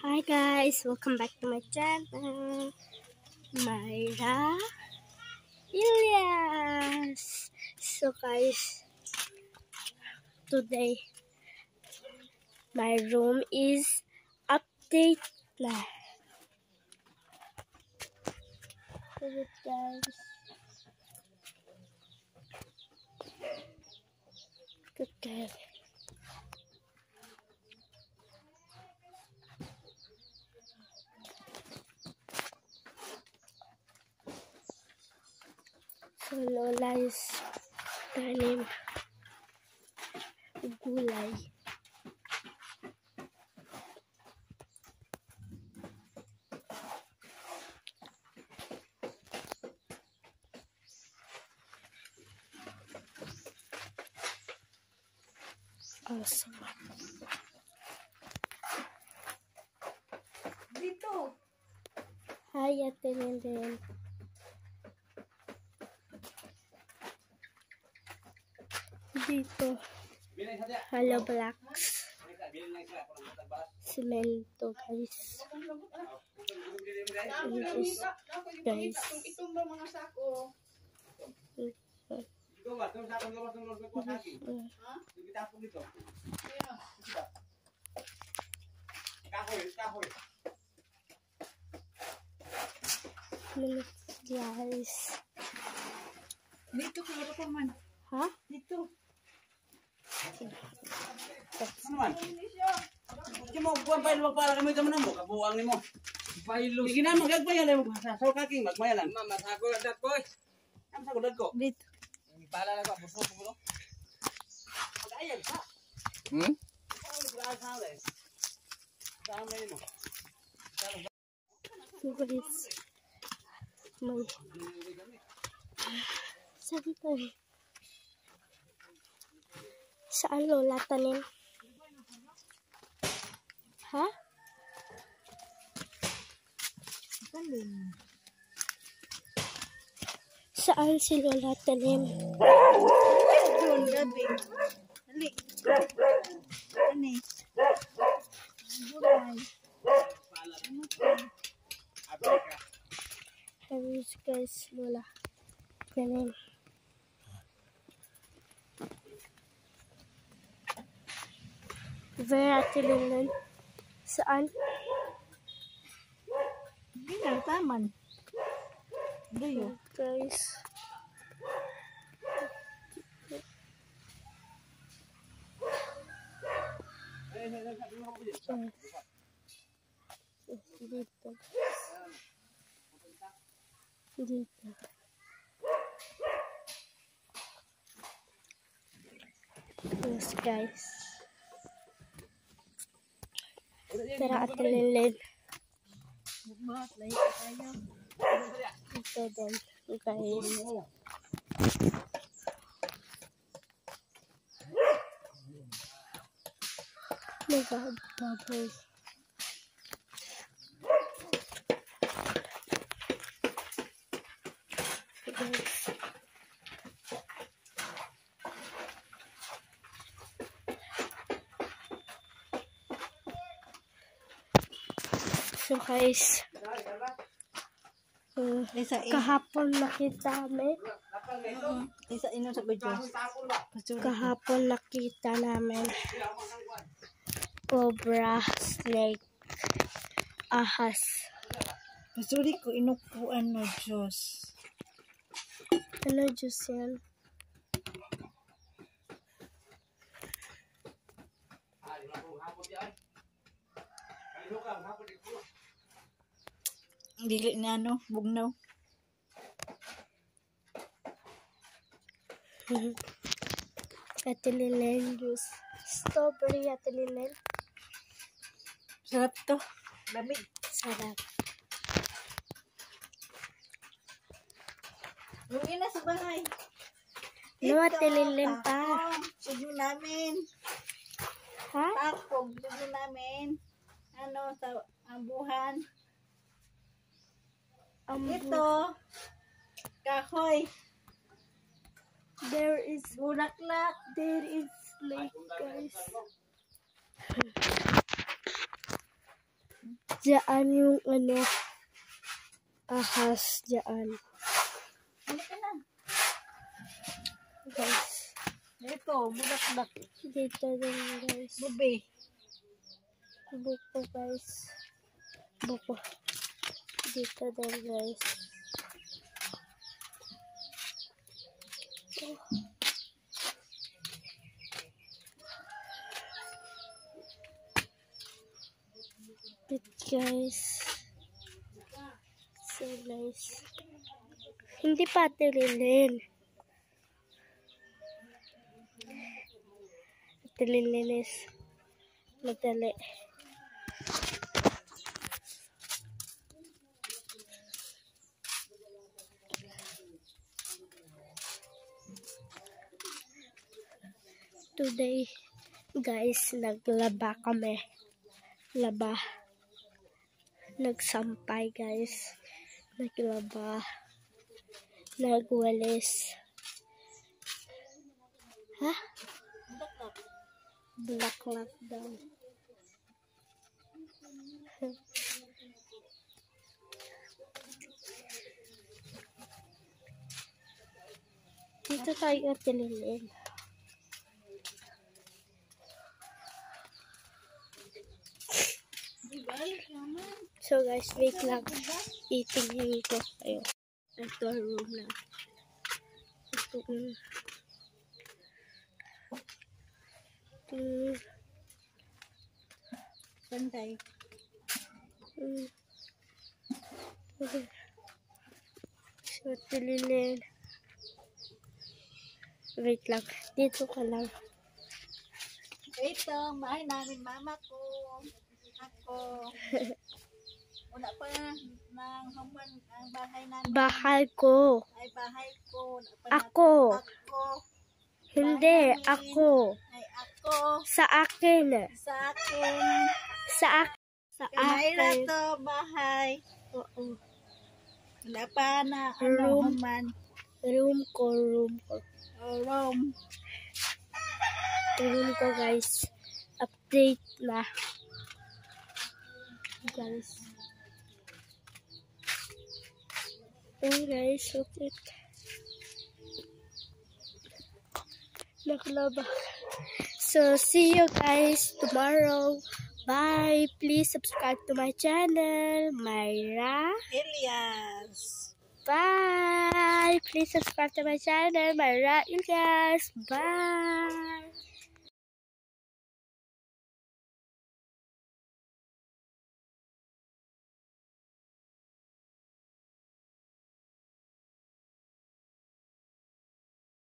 Hi guys, welcome back to my channel, Myra Ilyas. So guys, today my room is update na. Good guys. Good guys. So Lola is tanim gulay. Awesome. Dito. Hi, Ate Lenlen. Dito. Hello, blocks. Cemento, guys. Guys. Itong mga sako. Guys. Dito ka pa man. Ha? Dito. Hindi mo buwan pa ilwag para kami naman mo kabuang nimo. Pailo. Sige na magagbayan mo sa kaking magmayalan. Mama ako dat ko. Am sa gudad ko. Dito. Pala na ko puso ko. Pag-ayag sa. So guys. May. Sabi ko eh. Saan Lola tanim? Ha? Saan si Lola tanim? Doon gabi. Dali. Ani. Gulay. Here is guys Lola tanim. Where Ate Lenlen? Saan? Hindi na taman. Doyo. Guys. Dito. Dito. Yes guys. Tara Ate Lenlen. Buhat lahi tayo. Ito din guys. Nag-bubble. Guys. So guys, kahapon nakita namin. Isa ino sa video. Kahapon nakita namin cobra, snake, ahas. Pasuri ko inupuan no Diyos. Ano Diyos yan? Dili na ano, bugnaw. Ate Lenlen juice. Strawberry Ate Lenlen. Sarap to. Lamig. Sarap. Uwi na sa bahay. No Ate Lenlen pa. Sudo namin. Ha? Takog. Sudo namin. Ano, sa ambuhan. Ito. Kahoy. There is Bulaklak. There is snake guys. Diyan yung ano, ahas diyan. Halika na. Guys, Dito, budak-dak. dito din guys. Bubi. Buko guys. Buko. Dito din guys. Oh. But guys, so nice. Hindi pa tililin. Tililin is madali. Today, guys, naglaba kami. Laba. Nagsampay, guys. Naglaba. Nagwalis. Ha? Black daw. Dito tayo tililin. So guys, wait lang. Itingin ko kayo. Ito room na. Ito Pantay. So, tililin. Wait lang. Dito ka lang. Ito, bahay namin mama ko. Ako. Wala pa ng hamuan ang bahay namin. Bahay ko. Ay, bahay ko. Wala pa Ako. Ako. Hindi, Bahay namin. ako. Ay, ako. Sa akin. Sa akin. Sa akin. Sa Bahay na akin. to, bahay. Oo. Wala pa na Room. hamuan. Room ko. Oh, room. Room ko, guys. Update na. Guys. Oh, guys. Look it. Naglaba. So, see you guys tomorrow. Bye. Please subscribe to my channel, Myra. Elias. Bye. Please subscribe to my channel, Myra Elias. Bye.